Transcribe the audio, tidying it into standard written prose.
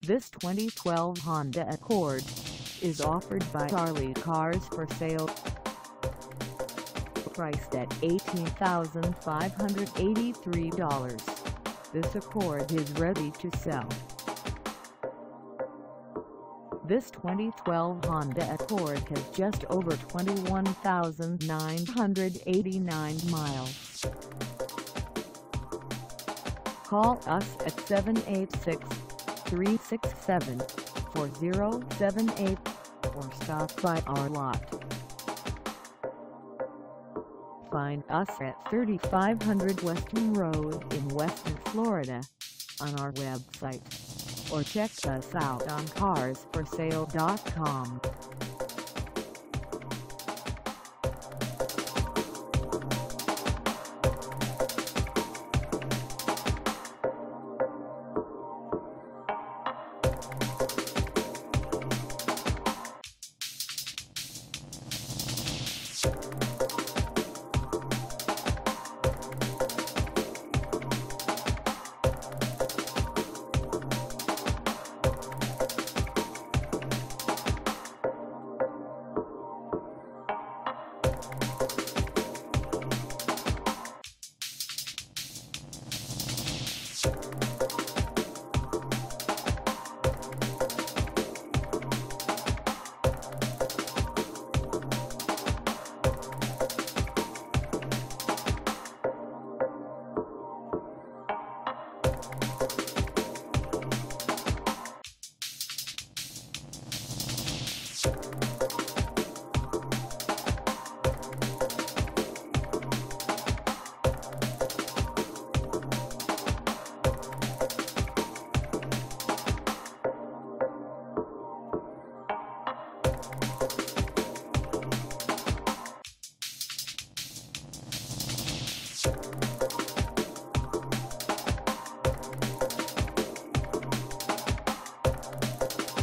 This 2012 Honda Accord is offered by Charlie Cars for Sale. Priced at $18,583, this Accord is ready to sell. This 2012 Honda Accord has just over 21,989 miles. Call us at 786-367-4078 or stop by our lot. Find us at 3500 Weston Road in Weston, Florida on our website, or check us out on carsforsale.com.